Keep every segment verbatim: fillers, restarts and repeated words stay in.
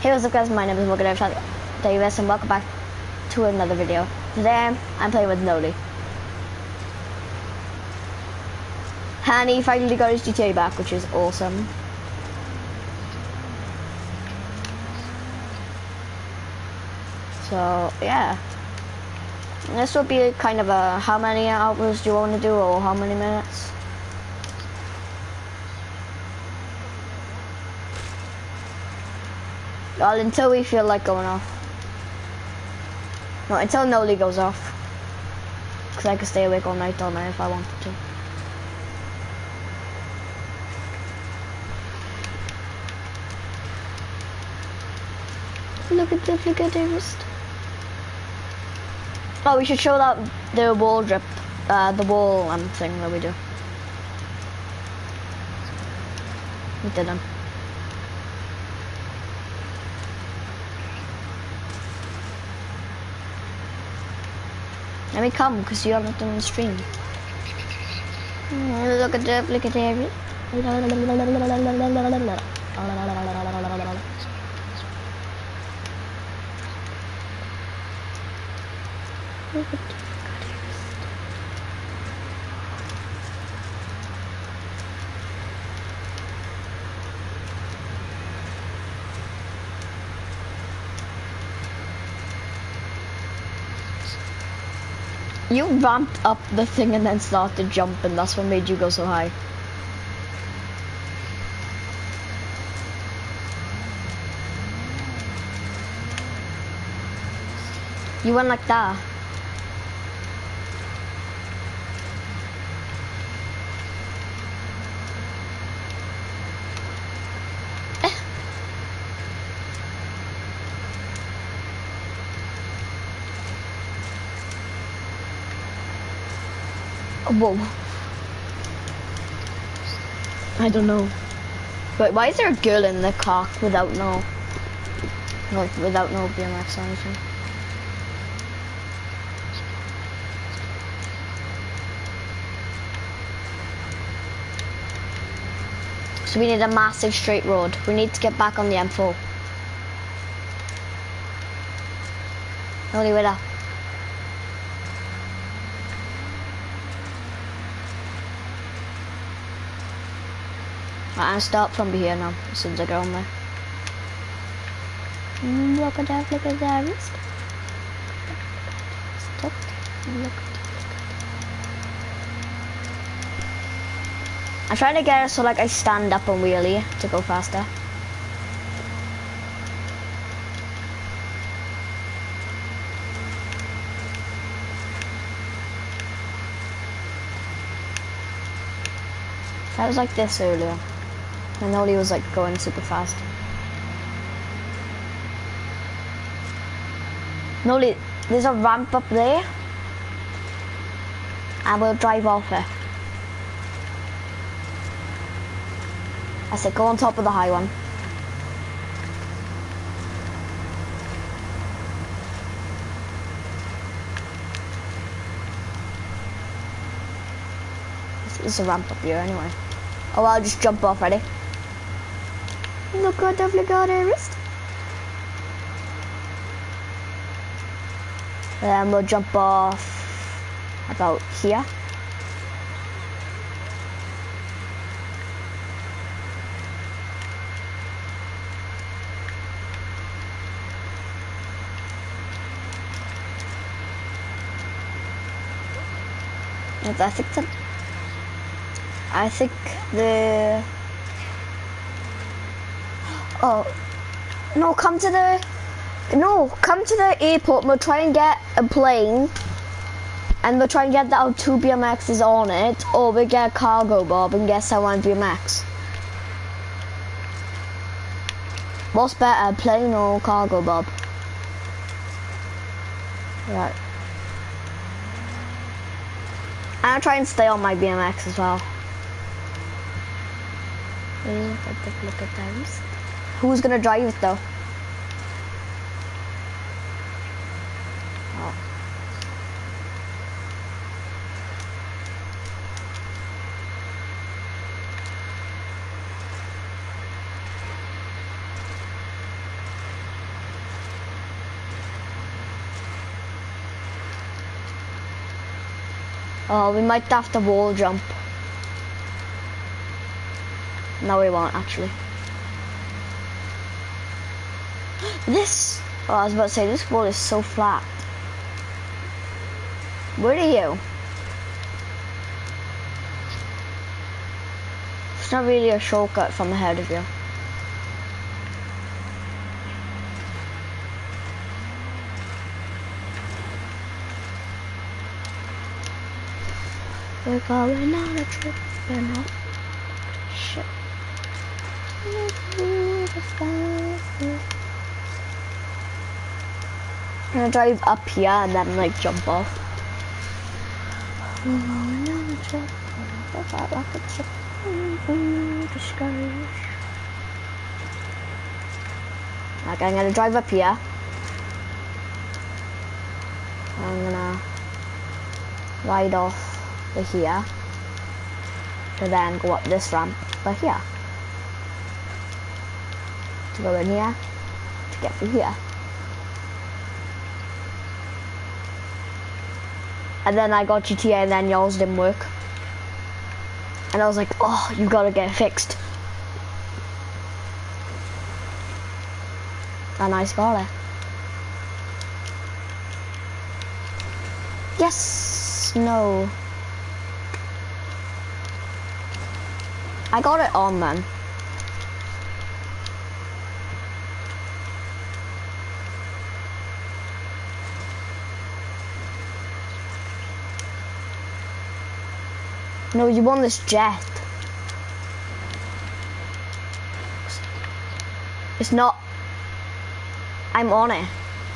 Hey, what's up guys, my name is Morgan Davis and welcome back to another video. Today I'm playing with Noli. And he finally got his G T A back, which is awesome. So yeah. This will be kind of a how many hours do you want to do or how many minutes? Well, until we feel like going off. No, until Noli goes off. Because I can stay awake all night, all night if I wanted to. Look at the look at the wrist. Oh, we should show that the wall drip, uh, the wall um, thing that we do. We didn't. Let me come, because you're not on the stream. Look at the, look at the... You ramped up the thing and then started jumping. That's what made you go so high. You went like that. Eh. Whoa. I don't know. But why is there a girl in the car without no, like without no B M X or anything? So we need a massive straight road. We need to get back on the M four. Only way up. Right, I'll start from here now, as soon as I get on there. Mm, look at that, look at that wrist. Stop, look at that. I'm trying to get it so like I stand up and wheelie to go faster. I was like this earlier. And Noli was like going super fast. Noli, there's a ramp up there. And we'll drive off it. I said go on top of the high one. There's a ramp up here anyway. Oh, I'll just jump off, ready? Look at the flick on the wrist. Then we'll jump off about here. And I think that I think the oh no come to the no come to the airport and we'll try and get a plane and we'll try and get our two B M Xs on it, or we'll get a cargo bob and get someone B M X. What's better, plane or cargo bob? Right. I'll try and stay on my B M X as well. Look at that. Who's gonna drive it though? Oh. Oh, we might have to wall jump. No, we won't actually. This, oh, I was about to say, this wall is so flat. Where are you? It's not really a shortcut from ahead of you. We're going on a trip, but no shit. I'm gonna drive up here and then like jump off. We're going on a trip, but I like a trip. Okay, I'm gonna drive up here. I'm gonna ride off by here to then go up this ramp by here to go in here to get through here, and then I got G T A and then yours didn't work. And I was like, oh, you gotta get it fixed. And I got it. Yes, no. I got it on, man. No, you won this jet. It's not. I'm on it.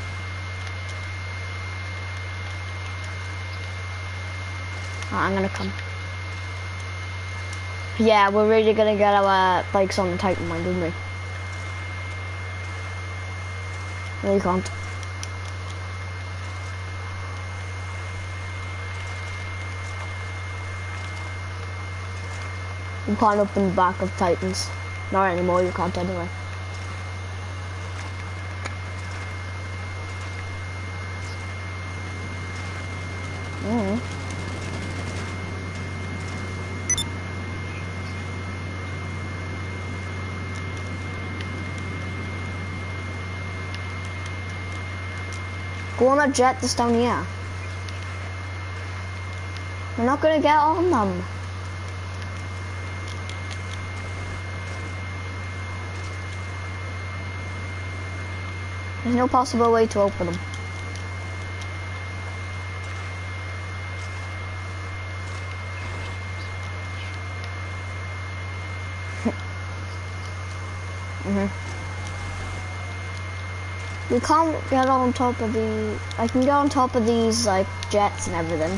Oh, I'm gonna come. Yeah, we're really gonna get our bikes on the Titan line, didn't we? No, you can't. You can't open the back of Titans. Not anymore, you can't anyway. Mm. Go on a jet that's down here. We're not gonna get on them. There's no possible way to open them. Mm-hmm. We can't get on top of the... I can get on top of these, like, jets and everything.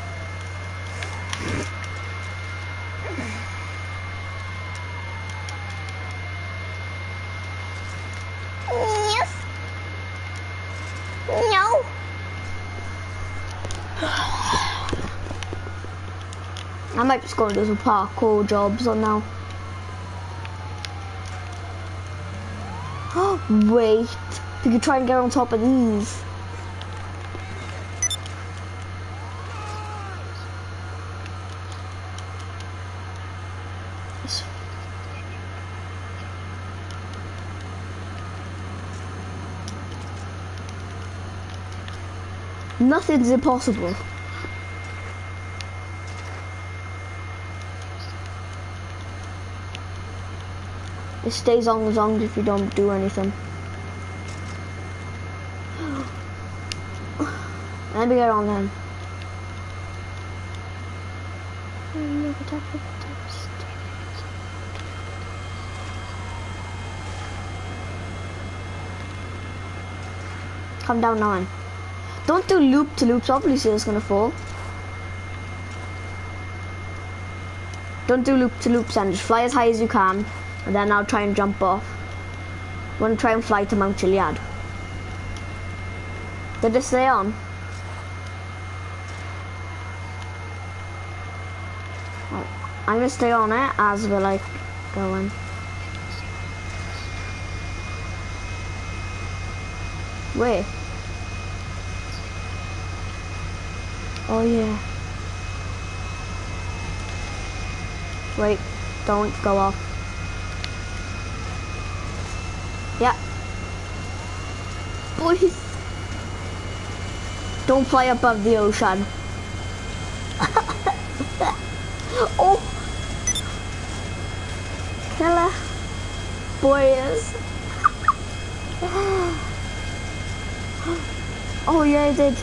Yes. No. I might just go and do some parkour jobs on now. Oh, wait. We could try and get on top of these. Nothing's impossible. It stays on as long as if you don't do anything. Let me get on then. Come down now. Don't do loop to loops, obviously it's gonna fall. Don't do loop to loops and just fly as high as you can, and then I'll try and jump off. I'm gonna try and fly to Mount Chiliad. Did it stay on? I'm gonna stay on it as we're like going. Wait. Oh yeah. Wait, don't go off. Yeah. Boys. Don't fly above the ocean. Oh. Killer. Boys. Oh yeah, I did.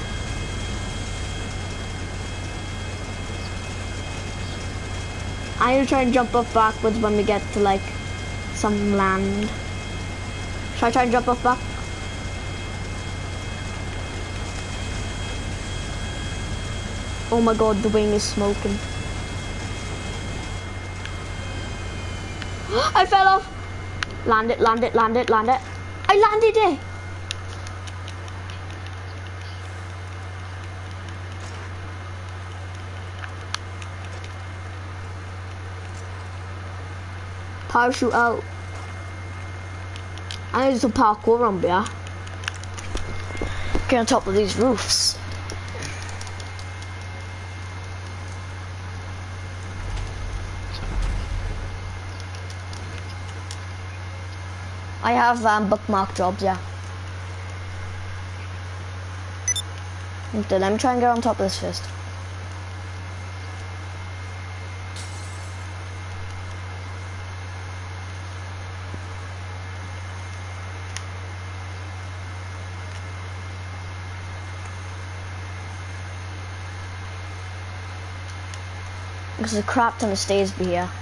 I'm gonna try and jump off backwards when we get to like some land. Should I try and jump off back? Oh my god, the wing is smoking. I fell off. Land it, land it, land it, land it. I landed it. Parachute out. I need some parkour on here. Get on top of these roofs. I have um, bookmark jobs, yeah. Okay, let me try and get on top of this first. Because a crap ton of stairs be here.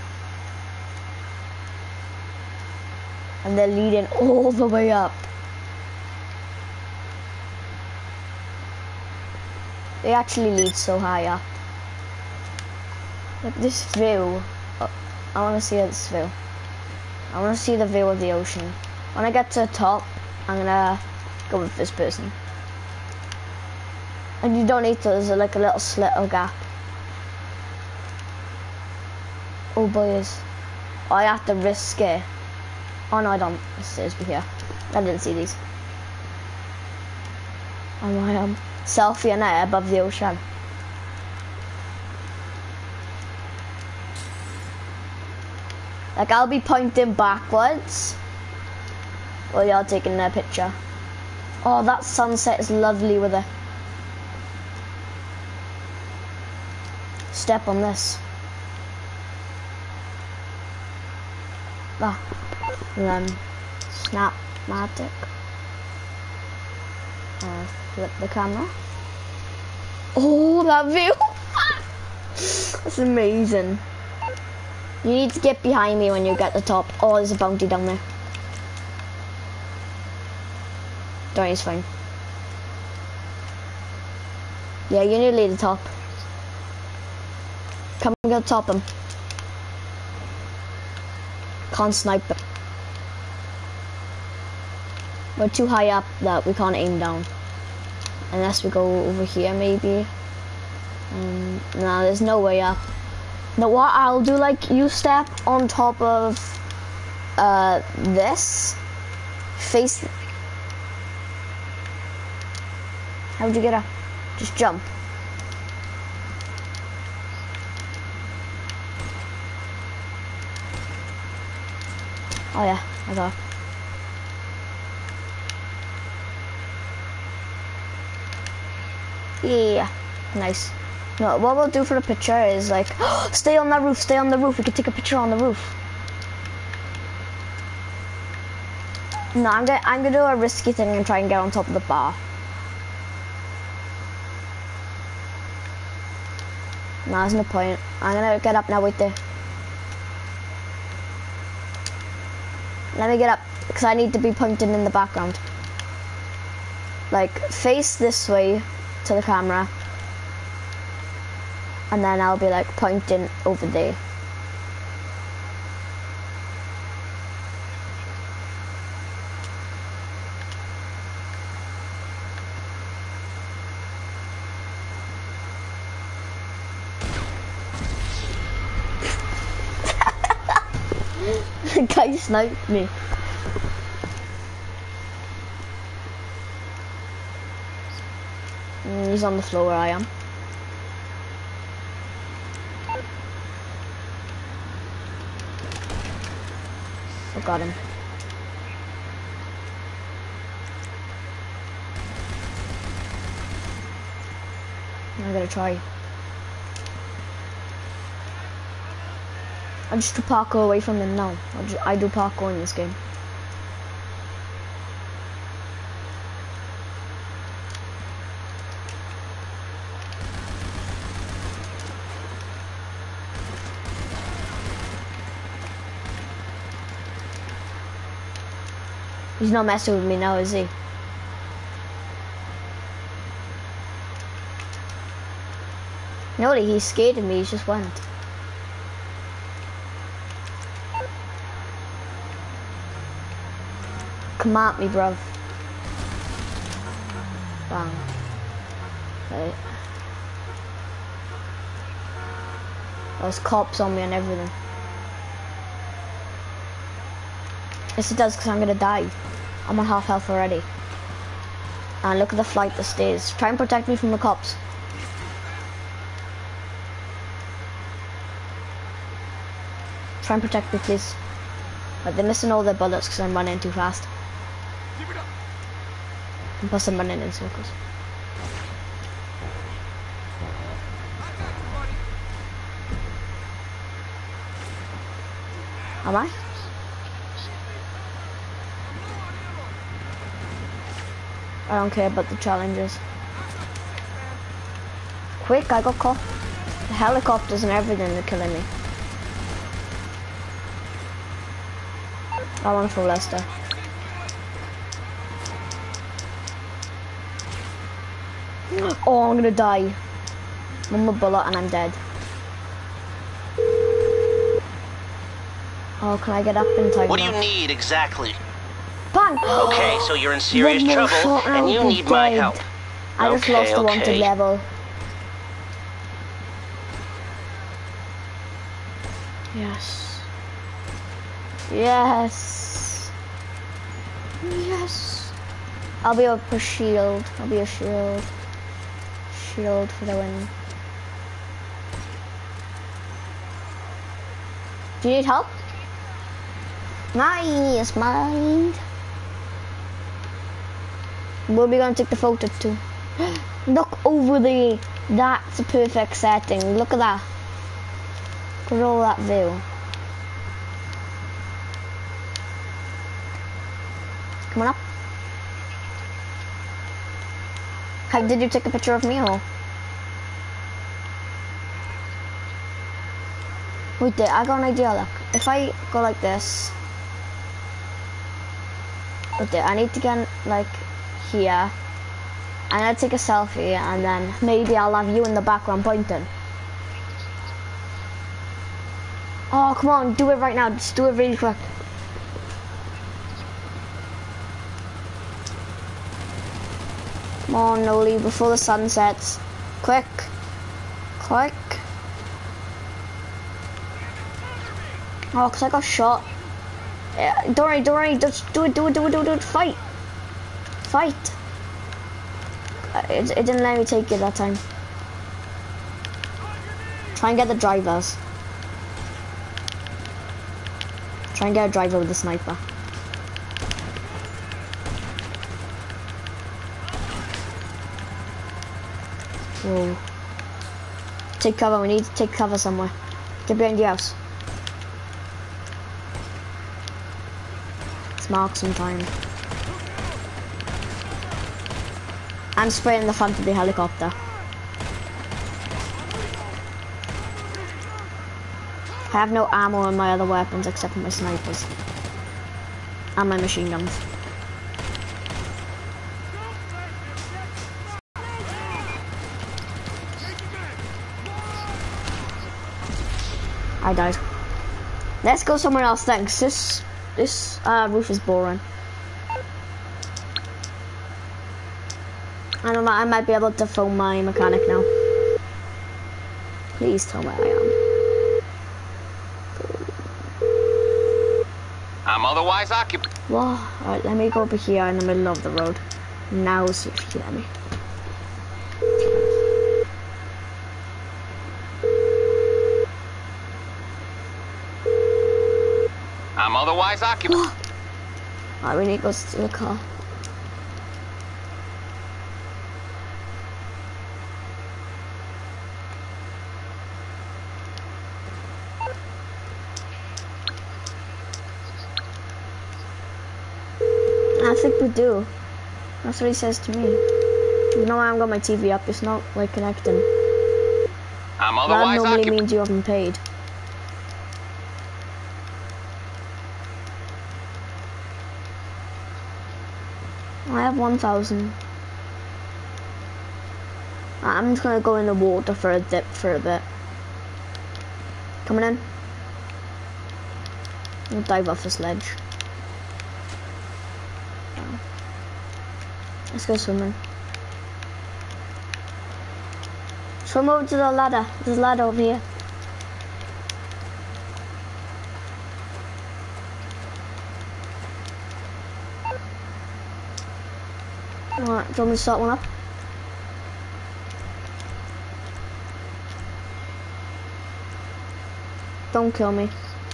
And they're leading all the way up. They actually lead so high up. Look, this view. Oh, I want to see this view. I want to see the view of the ocean. When I get to the top, I'm gonna go with this person. And you don't need to, there's like a little slit or gap. Oh boys. Oh, I have to risk it. Oh no, I don't. The stairs be here. I didn't see these. Oh I am. Selfie and I above the ocean. Like I'll be pointing backwards while you're taking their picture. Oh, that sunset is lovely with it. Step on this. Ah, and then Snapmatic. Uh, flip the camera. Oh, that view! That's amazing. You need to get behind me when you get to the top. Oh, there's a bounty down there. Don't, it's fine. Yeah, you're nearly at the top. Come and go top him. Can't snipe them. We're too high up that we can't aim down. Unless we go over here maybe. Um, no, there's no way up. No, what I'll do, like, you step on top of uh, this. Face. How'd you get up? Just jump. Oh yeah, I got it. Yeah, nice. No, what we'll do for the picture is like, stay on that roof, stay on the roof. We can take a picture on the roof. No, I'm gonna, I'm gonna do a risky thing and try and get on top of the bar. No, there's no point. I'm gonna get up now, wait there. Let me get up, because I need to be pointing in the background. Like, face this way to the camera. And then I'll be like pointing over there. The guy sniped me. Mm, he's on the floor where I am. got him. I gotta try. I just do parkour away from him now. I, just, I do parkour in this game. He's not messing with me now, is he? No, he's scared of me, he just went. Come at me, bruv. Bang. Right. There's cops on me and everything. Yes, it does, because I'm gonna die. I'm on half health already. And look at the flight of stairs. Try and protect me from the cops. Try and protect me, please. But they're missing all their bullets because I'm running too fast. And plus I'm running in circles. Am I? I don't care about the challenges. Quick, I got caught. The helicopters and everything are killing me. I want for Leicester. Oh, I'm gonna die. One more bullet and I'm dead. Oh, can I get up in time? What do you need exactly? Bang! Okay, so you're in serious One more trouble shot and you I'll be need my dead. help. I just Okay, lost the okay. wanted level. Yes. Yes. Yes. I'll be a shield. I'll be a shield. Shield for the win. Do you need help? Nice, mind. Where are we gonna take the photo to? Look over there. That's a perfect setting. Look at that. Look at all that view. Come on up. How did you take a picture of me or? Wait there, I got an idea, look. If I go like this. Wait there, I need to get like here. And I'll take a selfie and then maybe I'll have you in the background pointing. Oh, come on, do it right now. Just do it really quick. Come on, Noli, before the sun sets. Quick. Quick. Oh, because I got shot. Yeah, don't worry, don't worry. Just do it, do it, do it, do it, do it. Fight. Fight. It, it didn't let me take it that time. Try and get the drivers. Try and get a driver with the sniper. Whoa. Take cover, we need to take cover somewhere. Get behind the house. Let's mark some time. I'm spraying the front of the helicopter. I have no ammo on my other weapons except for my snipers. And my machine guns. I died. Let's go somewhere else, thanks. This, this uh, roof is boring. I don't know, I might be able to phone my mechanic now. Please tell me I am. I'm otherwise occupied. Well, alright, let me go over here in the middle of the road. Now see if you let me. I'm otherwise otherwise occupied. Alright, we need to go to the car. I think we do. That's what he says to me. You know I haven't got my T V up, it's not like connecting. I'm That otherwise normally occupied. means you haven't paid. I have one thousand. I'm just gonna go in the water for a dip for a bit. Coming in. We'll dive off this ledge. Let's go swimming. Swim over to the ladder. There's a ladder over here. Alright, do you want me to start one up? Don't kill me.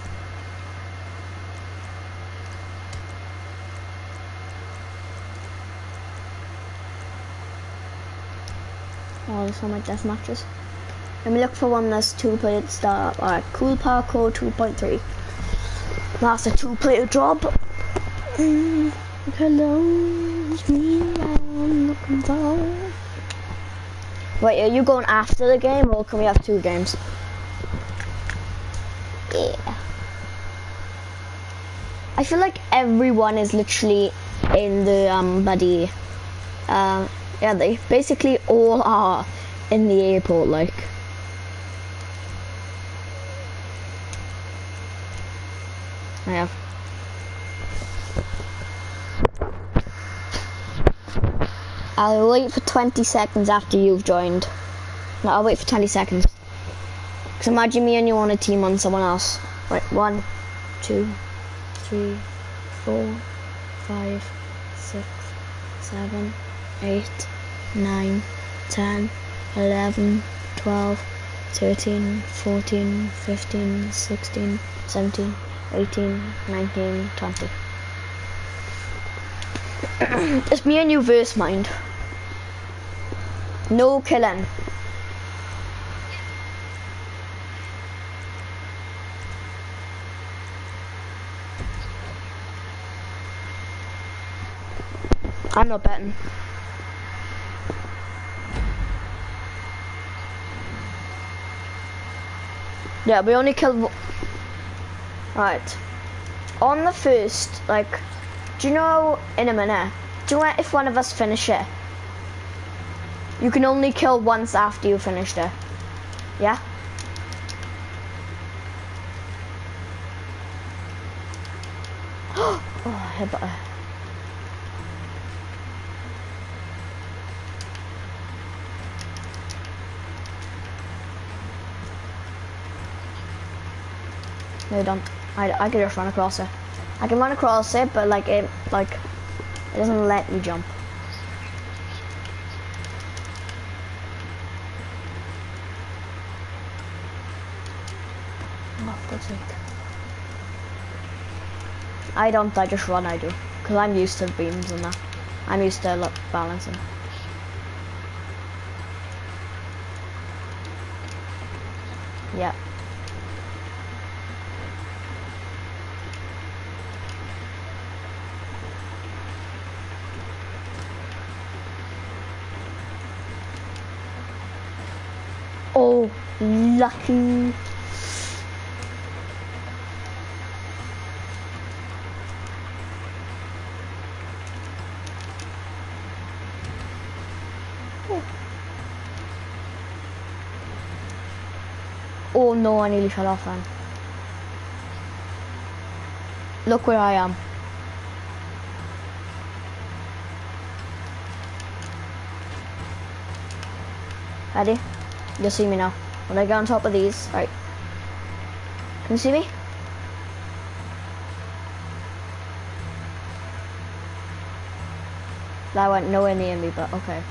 Oh, there's all my death matches. Let me look for one that's two-plated start. Alright, Cool Parkour two point three. That's a two-plated job. Mm, hello, it's me I'm looking for. Wait, are you going after the game or can we have two games? Yeah. I feel like everyone is literally in the um buddy. Uh, yeah, they basically all are in the airport, like. I have. I'll wait for twenty seconds after you've joined. No, I'll wait for twenty seconds. Because imagine me and you on a team on someone else. Right, one, two, three, four, five, six, seven, eight, nine, ten, eleven, twelve, thirteen, fourteen, fifteen, sixteen, seventeen, eighteen, nineteen, twenty. It's me and you versus mind. No killing. I'm not betting. Yeah, we only killed. Right. On the first, like, do you know, in a minute, do you know if one of us finish it? You can only kill once after you finished it. Yeah? Oh, I hit butter. No, don't. I, I can just run across it. I can run across it, but like it, like it doesn't let me jump. Oh, for God's sake. I don't. I just run. I do, cause I'm used to beams and that. I'm used to like, balancing. Yeah. Oh, lucky. Oh no, I nearly fell off then. Look where I am. Ready? You'll see me now. When I get on top of these, right. Can you see me? That went nowhere near me, but okay.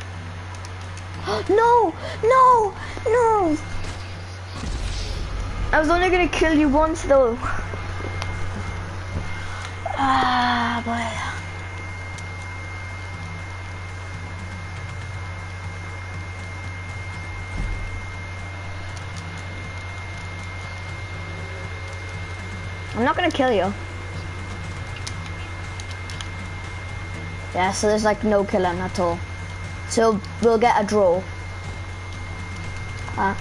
No! No! No! I was only gonna kill you once though. Ah, boy. I'm not gonna kill you. Yeah, so there's like no killing at all. So we'll get a draw. Uh,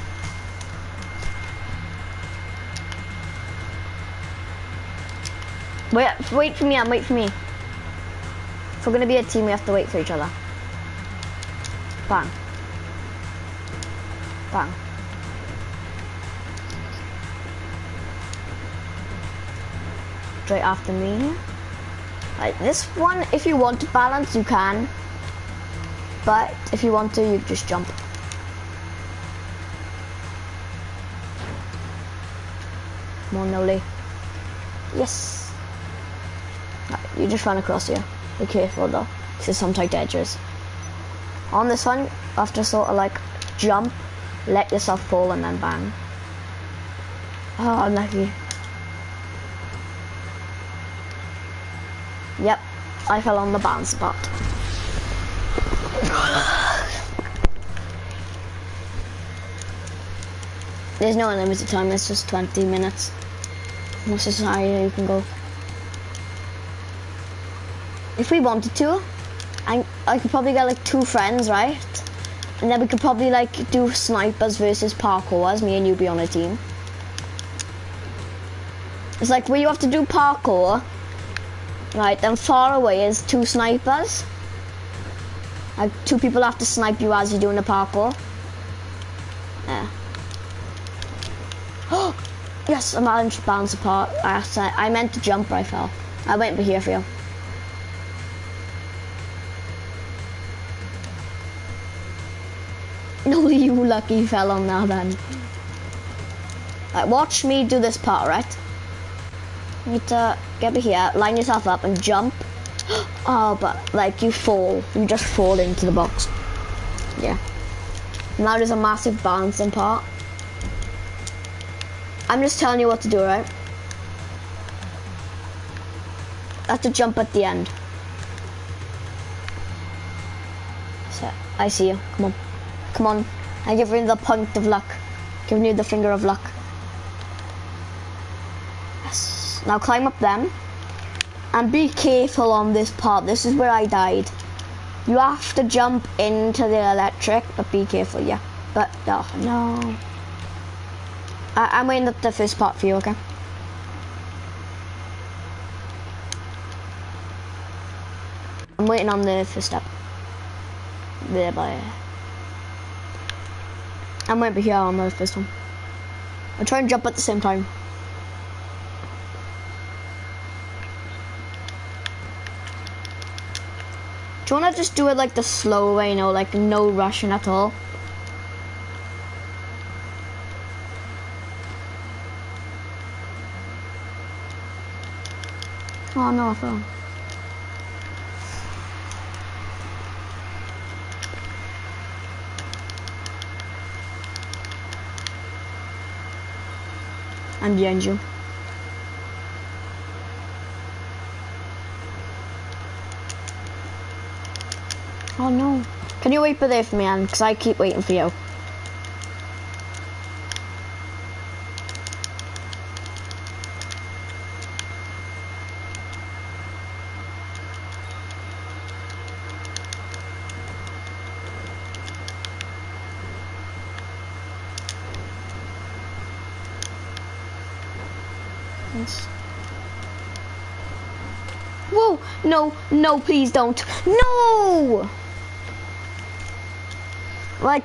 wait, wait for me, and wait for me. If we're gonna be a team, we have to wait for each other. Bang. Bang. Straight after me. Right, this one, if you want to balance, you can. But if you want to, you just jump. Come on, Noli. Yes. Right, you just run across here. Be careful though, because there's some tight edges. On this one, you have to sort of like jump, let yourself fall, and then bang. Oh, unlucky. Yep, I fell on the bounce spot. There's no unlimited time, it's just twenty minutes. This is how you can go. If we wanted to, I, I could probably get like two friends, right? And then we could probably like do snipers versus parkourers, me and you be on a team. It's like where you have to do parkour, right, then far away is two snipers. Like two people have to snipe you as you're doing the parkour. Yeah. Oh, yes, I managed to bounce apart. I, to, I meant to jump, but I fell. I went here for you. No, you lucky fell on that then. Right, watch me do this part, right? You need to get me here, line yourself up and jump. Oh, but like you fall. You just fall into the box. Yeah. Now there's a massive bouncing part. I'm just telling you what to do, right? I have to jump at the end. So, I see you. Come on. Come on. I'm giving you the point of luck. Giving you the finger of luck. Yes. Now climb up them. And be careful on this part. This is where I died. You have to jump into the electric, but be careful, yeah. But, oh, no. I I'm waiting up the first part for you, okay? I'm waiting on the first step. There, by. I'm waiting here on the first one. I'll try and jump at the same time. Do you want to just do it like the slow way, you know, like no rushing at all? Oh no, I fell. I'm behind you. Oh no. Can you wait there for me, Anne? Because I keep waiting for you. Yes. Whoa! No, no, please don't. No! Like,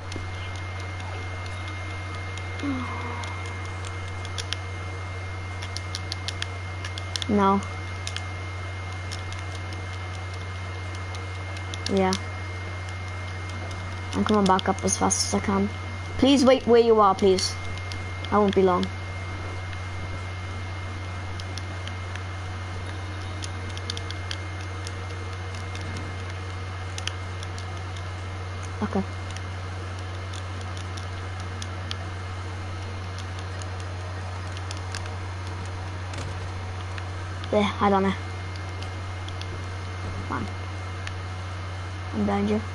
no. Yeah. I'm coming back up as fast as I can. Please wait where you are, please. I won't be long. Okay. There, I don't know. I'm behind you.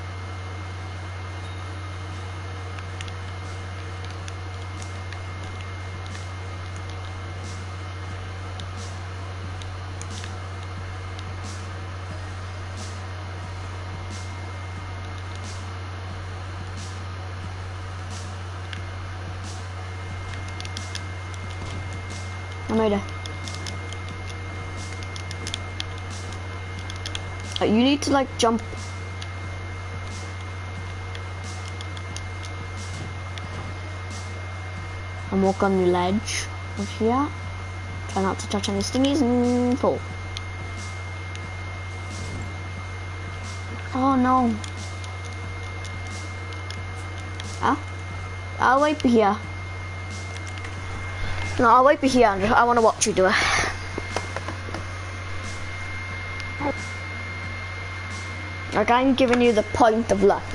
I made it. Uh, You need to like jump. And walk on the ledge of here. Try not to touch any stingies and fall. Oh no. Ah? I'll wait be here. No, I'll wait be here, Andrew. I want to watch you do it. Like, I'm giving you the point of luck.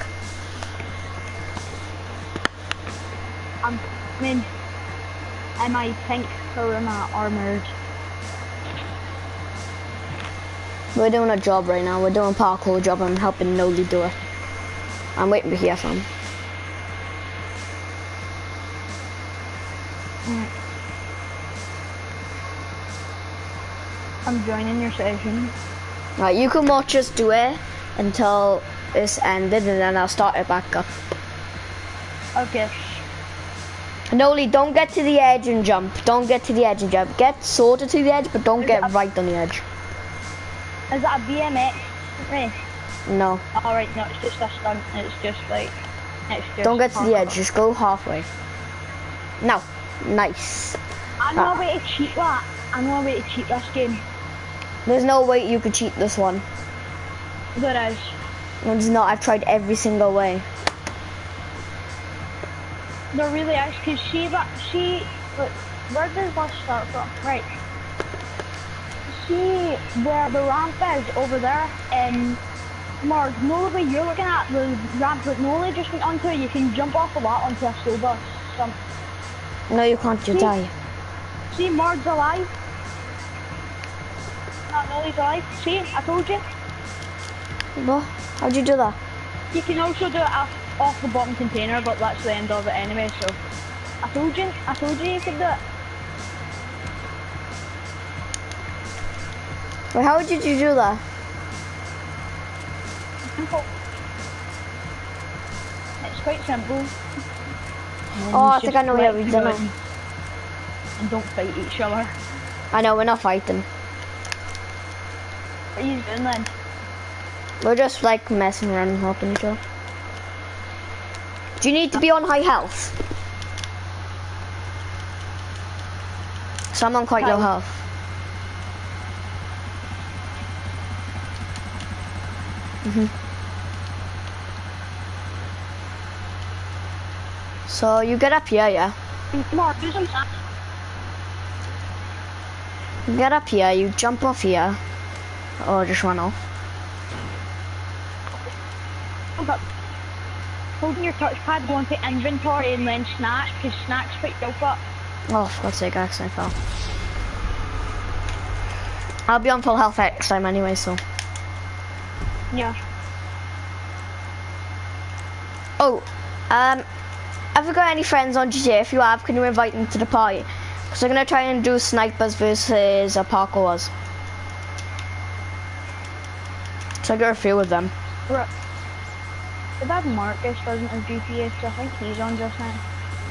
I'm in, in my pink Karuna armored. We're doing a job right now. We're doing a parkour job. I'm helping Noli do it. I'm waiting to hear from him. I'm joining your session. Right, you can watch us do it until it's ended, and then I'll start it back up. Okay. Noli, don't get to the edge and jump. Don't get to the edge and jump. Get sort of to the edge, but don't Is get it a- right on the edge. Is that a B M X race? No. Alright, no, it's just a stunt. It's just like, it's just Don't get to the parkour. edge. Just go halfway. No. Nice. I know a way to cheat that. I know a way to cheat this game. There's no way you could cheat this one. There is. No, there's not. I've tried every single way. There really is, because she, but she, look, where does this start from? Right. See where the ramp is over there, and Mark, no the way you're looking at, the ramp that Nolan just went onto, you can jump off of that onto a slow bus. Some, No, you can't. You See? die. see, Mark's alive. No, Nolan's alive. See, I told you. What? How'd you do that? You can also do it off, off the bottom container, but that's the end of it anyway, so. I told you, I told you you could do it. Wait, how did you do that? Simple. It's quite simple. And then Oh, you I think just I know let how we've you done go it. in And don't fight each other. I know, we're not fighting. What are you doing then? We're just like messing around and helping each other. Do you need to be on high health? So I'm on quite low How? health. hmm So you get up here, yeah? Mark, do some stuff. You get up here, you jump off here. Or just run off. Holding your touchpad, go into inventory and then snacks, because snacks put your up. Oh, for God's sake, I accidentally fell. I'll be on full health next time anyway, so. Yeah. Oh, um, have you got any friends on G T A? If you have, can you invite them to the party? Because I'm going to try and do snipers versus uh, parkours. So I got a few of them. Right. But that Marcus doesn't have G P A, so I think he's on just now.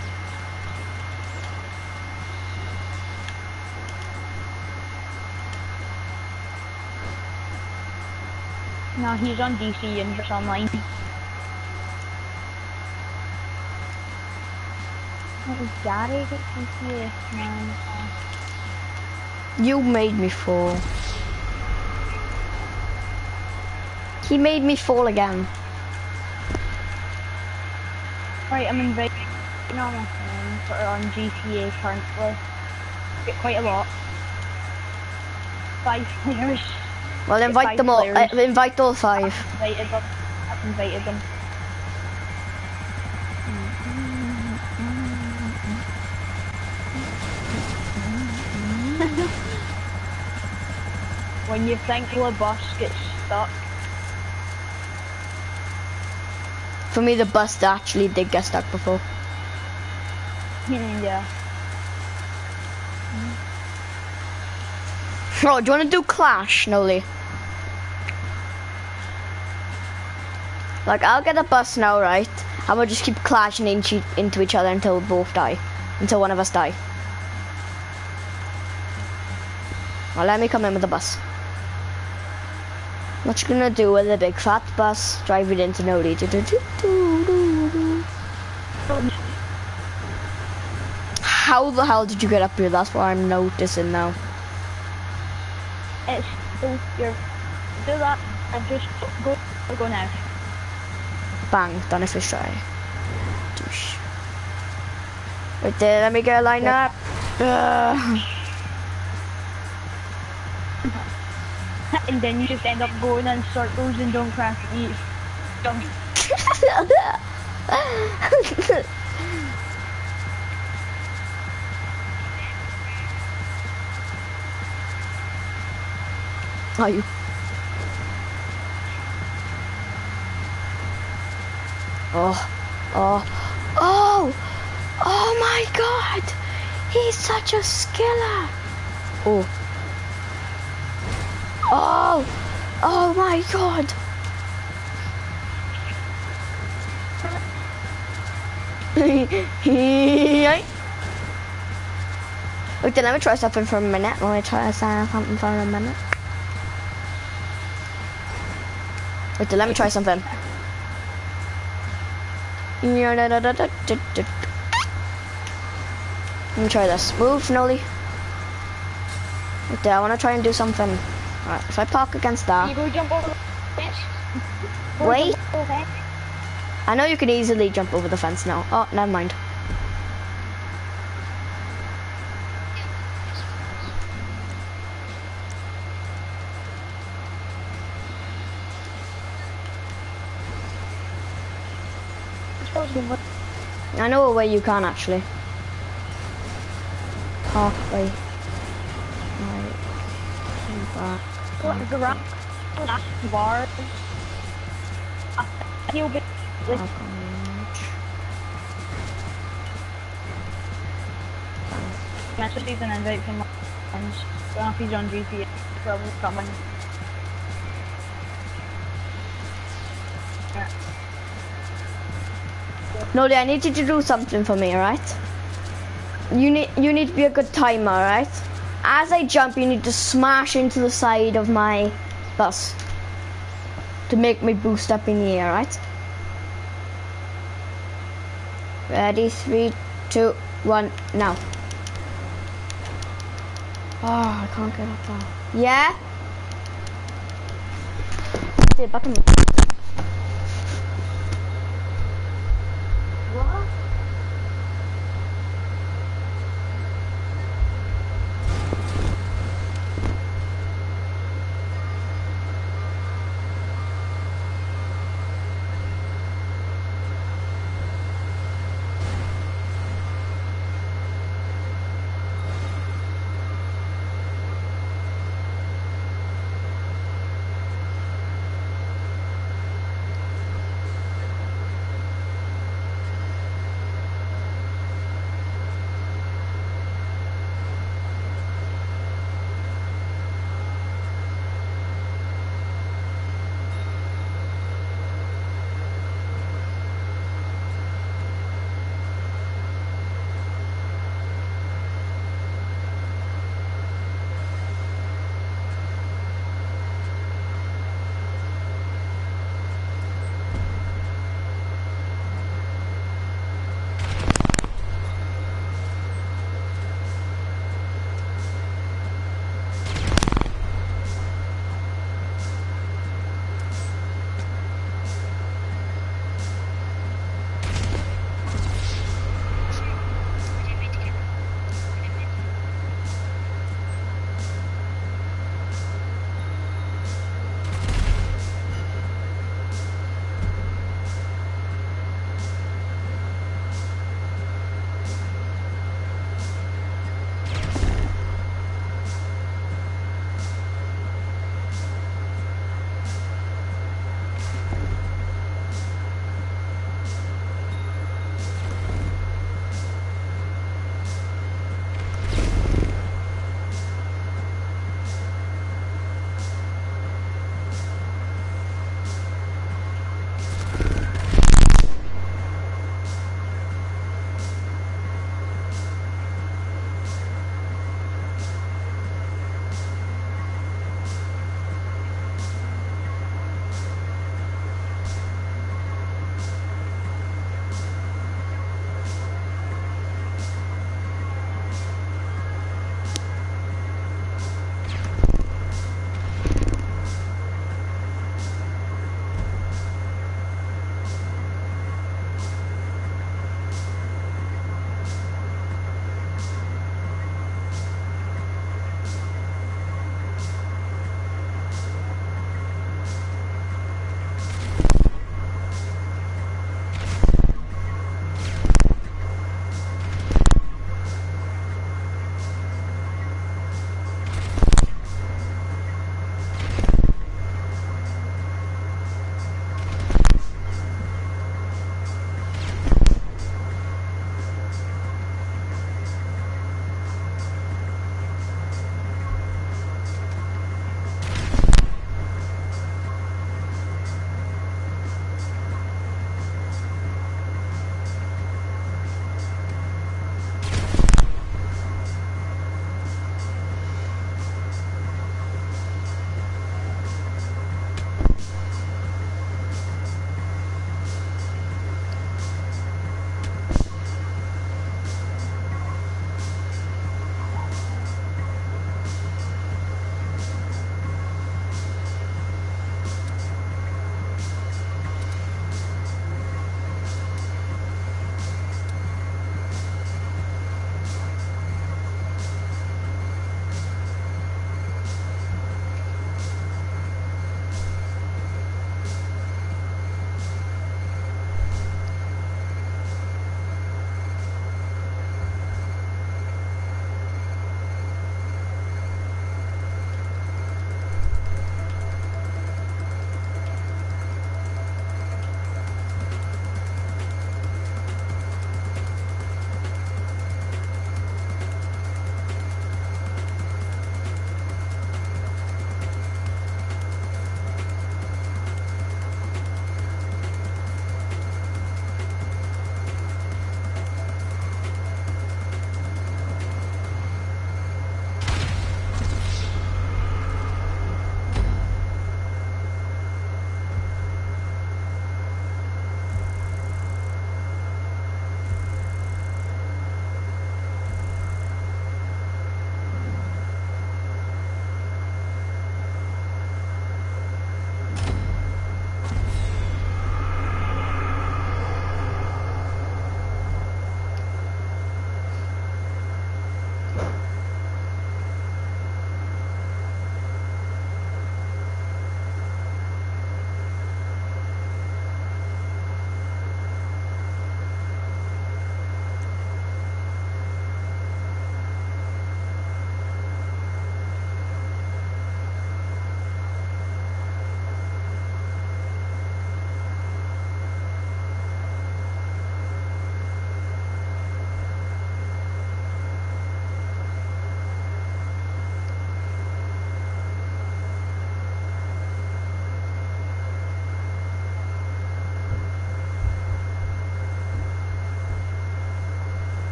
No, he's on D C and just online. What was Gary get G P A? Man. You made me fall. He made me fall again. Right, I'm inviting all my friends that are on G T A currently. Get quite a lot. Five players. Well, Get invite five them all. players. Uh, invite all five. Invited them. I've invited them. When you think the bus gets stuck, For me, the bus actually did get stuck before. Mm, yeah. Oh, do you want to do Clash, Noli? Like, I'll get a bus now, right? And we'll just keep clashing into, into each other until we both die. Until one of us die. Well, let me come in with the bus. What you gonna do with a big fat bus? Drive it into Noli. Do, do, do, do, do, do. How the hell did you get up here? That's what I'm noticing now. It's so you're do that and just go go now. Bang, done a fish try. Douche. Right there, let me get a line up. Ugh. And then you just end up going in circles and don't crash eat. Don't. Are you? Oh, oh, oh, oh my God! He's such a skiller. Oh, oh, oh my God! Wait, then let me try something for a minute. Let me try something for a minute. Wait, let me try something. Let me try this. Move, Noli. Wait there, I want to try and do something. Alright, if I park against that. You go jump over the fence. Go Wait. jump over the fence. I know you can easily jump over the fence now. Oh, never mind. I know a way you can actually. Halfway. Right. Back. What is the rock? Bar. He'll be. Messages and invite from my friends. Don't know if he's on G P S. Probably coming. Yeah. Noli, I need you to do something for me, alright? You need you need to be a good timer, alright? As I jump, you need to smash into the side of my bus to make me boost up in the air, alright? Ready, three, two, one, now. Oh, I can't get up there. Yeah? See a button. What?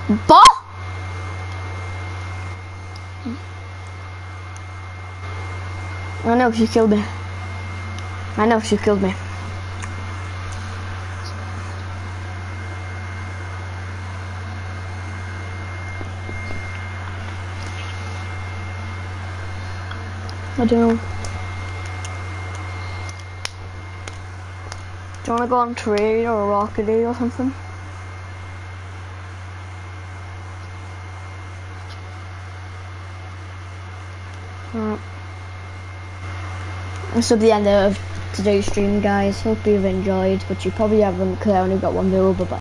But I know she killed me. I know she killed me. I don't know. Do you wanna go on trade or rocket day or something? Alright. This is the end of today's stream, guys. Hope you've enjoyed, but you probably haven't because I only got one viewer, but